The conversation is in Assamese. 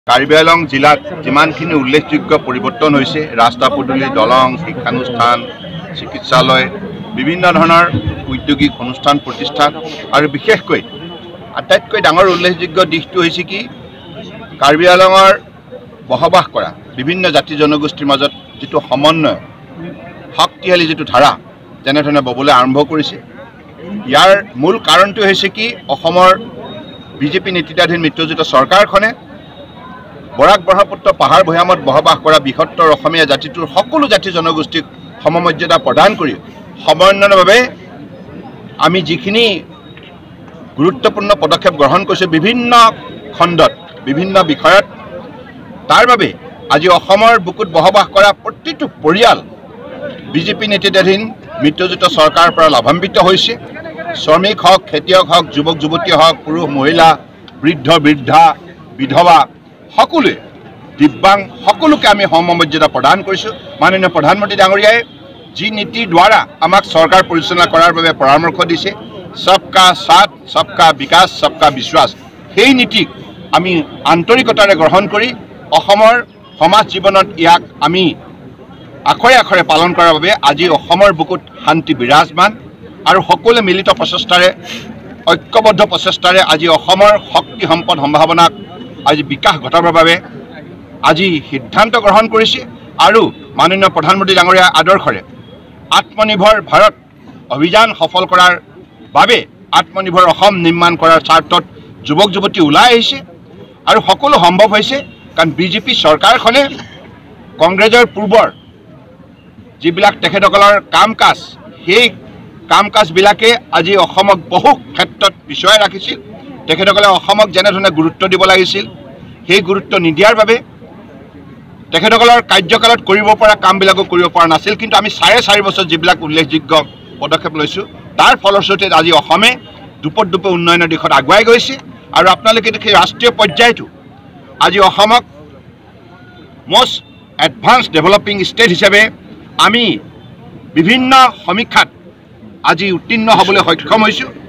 কাৰ্বি আংলং জিলাত যিমানখিনি উল্লেখযোগ্য পৰিৱৰ্তন হৈছে ৰাস্তা পদূলি দলং শিক্ষানুষ্ঠান চিকিৎসালয় বিভিন্ন ধৰণৰ ঔদ্যোগিক অনুষ্ঠান প্ৰতিষ্ঠান আৰু বিশেষকৈ আটাইতকৈ ডাঙৰ উল্লেখযোগ্য দিশটো হৈছে কি কাৰ্বি আংলঙৰ বসবাস কৰা বিভিন্ন জাতি জনগোষ্ঠীৰ মাজত যেটো সমন্বয় শক্তিশালী যেটো ধাৰা যেনেধৰণে ববলৈ আৰম্ভ কৰিছে ইয়াৰ মূল কাৰণটো হৈছে কি অসমৰ বিজেপি নেতৃত্বাধীন মিত্ৰজোঁট চৰকাৰখনে বৰাক ব্ৰহ্মপুত্ৰ পাহাৰ ভৈয়ামত বসবাস কৰা বৃহত্তৰ অসমীয়া জাতিটোৰ সকলো জাতি জনগোষ্ঠীক সমমৰ্যাদা প্ৰদান কৰি সমন্বয়ৰ বাবে আমি যিখিনি গুৰুত্বপূৰ্ণ পদক্ষেপ গ্ৰহণ কৰিছে বিভিন্ন খণ্ডত বিভিন্ন বিষয়ত তাৰ বাবে আজি অসমৰ বুকুত বসবাস কৰা প্ৰতিটো পৰিয়াল বিজেপি নেতৃত্বাধীন মিত্ৰজোঁট চৰকাৰৰ পৰা লাভান্বিত হৈছে শ্ৰমিক হওক খেতিয়ক হওক যুৱক যুৱতী হওক পুৰুষ মহিলা বৃদ্ধ বৃদ্ধা বিধৱা সকলোৱে দিব্যাংগ সকলোকে আমি সমমৰ্যাদা প্ৰদান কৰিছোঁ মাননীয় প্ৰধানমন্ত্ৰী ডাঙৰীয়াই যি নীতিৰ দ্বাৰা আমাক চৰকাৰ পৰিচালনা কৰাৰ বাবে পৰামৰ্শ দিছে সবকা সাথ সবকা বিকাশ সবকা বিশ্বাস সেই নীতিক আমি আন্তৰিকতাৰে গ্ৰহণ কৰি অসমৰ সমাজ জীৱনত ইয়াক আমি আখৰে আখৰে পালন কৰাৰ বাবে আজি অসমৰ বুকুত শান্তি বিৰাজমান আৰু সকলোৱে মিলিত প্ৰচেষ্টাৰে ঐক্যবদ্ধ প্ৰচেষ্টাৰে আজি অসমৰ শক্তি সম্পদ সম্ভাৱনাক আজি বিকাশ ঘটাবৰ বাবে আজি সিদ্ধান্ত গ্ৰহণ কৰিছে আৰু মাননীয় প্ৰধানমন্ত্ৰী ডাঙৰীয়াৰ আদৰ্শৰে আত্মনিৰ্ভৰ ভাৰত অভিযান সফল কৰাৰ বাবে আত্মনিৰ্ভৰ অসম নিৰ্মাণ কৰাৰ স্বাৰ্থত যুৱক যুৱতী ওলাই আহিছে আৰু সকলো সম্ভৱ হৈছে কাৰণ বিজেপি চৰকাৰখনে কংগ্ৰেছৰ পূৰ্বৰ যিবিলাক তেখেতসকলৰ কাম কাজ সেই কাম কাজবিলাকে আজি অসমক বহু ক্ষেত্ৰত পিছুৱাই ৰাখিছিল তেখেতসকলে অসমক যেনেধৰণে গুৰুত্ব দিব লাগিছিল সেই গুৰুত্ব নিদিয়াৰ বাবে তেখেতসকলৰ কাৰ্যকালত কৰিব পৰা কামবিলাকো কৰিব পৰা নাছিল কিন্তু আমি 4.5 বছৰ যিবিলাক উল্লেখযোগ্য পদক্ষেপ লৈছোঁ তাৰ ফলস্বৰূপে আজি অসমে দুপৰ উন্নয়নৰ দিশত আগুৱাই গৈছে আৰু আপোনালোকে দেখি ৰাষ্ট্ৰীয় পৰ্যায়তো আজি অসমক মষ্ট এডভান্স ডেভেলপিং ষ্টেট হিচাপে আমি বিভিন্ন সমীক্ষাত আজি উত্তীৰ্ণ হ'বলৈ সক্ষম হৈছোঁ